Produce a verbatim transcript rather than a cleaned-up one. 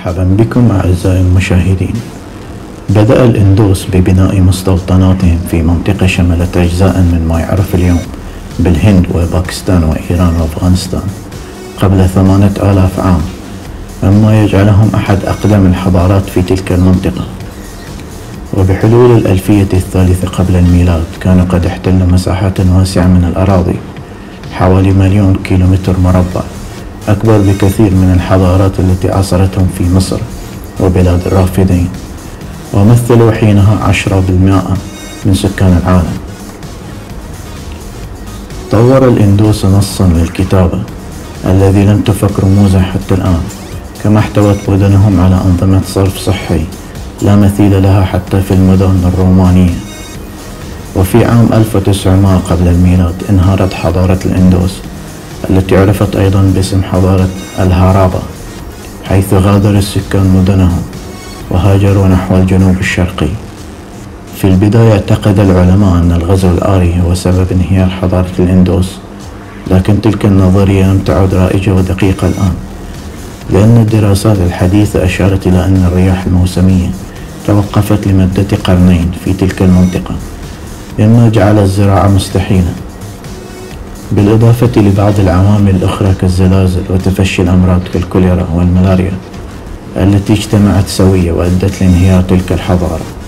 مرحبا بكم أعزائي المشاهدين. بدأ الإندوس ببناء مستوطناتهم في منطقة شملت أجزاء من ما يعرف اليوم بالهند وباكستان وإيران وأفغانستان قبل ثمانية آلاف عام، مما يجعلهم أحد أقدم الحضارات في تلك المنطقة. وبحلول الألفية الثالثة قبل الميلاد كانوا قد احتلوا مساحات واسعة من الأراضي، حوالي مليون كيلومتر مربع، أكبر بكثير من الحضارات التي عاصرتهم في مصر وبلاد الرافدين، ومثلوا حينها عشرة بالمائة من سكان العالم. طور الإندوس نصا للكتابة الذي لم تفك رموزه حتى الآن، كما احتوت مدنهم على أنظمة صرف صحي لا مثيل لها حتى في المدن الرومانية. وفي عام ألف وتسعمائة قبل الميلاد انهارت حضارة الإندوس التي عرفت أيضا باسم حضارة الهارابا، حيث غادر السكان مدنهم وهاجروا نحو الجنوب الشرقي. في البداية اعتقد العلماء أن الغزو الآري هو سبب انهيار حضارة الإندوس، لكن تلك النظرية لم تعد رائجة ودقيقة الآن، لأن الدراسات الحديثة أشارت إلى أن الرياح الموسمية توقفت لمدة قرنين في تلك المنطقة، مما جعل الزراعة مستحيلة، بالإضافة لبعض العوامل الأخرى كالزلازل وتفشي الأمراض كالكوليرا والملاريا التي اجتمعت سوية وأدت لانهيار تلك الحضارة.